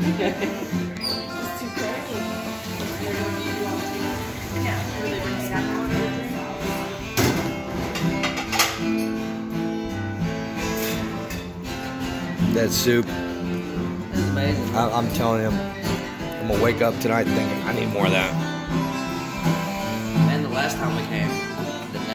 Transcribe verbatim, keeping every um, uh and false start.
It's too pretty. Yeah, really brings it out. That soup. That's amazing. I, I'm telling him, I'm gonna wake up tonight thinking I need more of that. And the last time we came,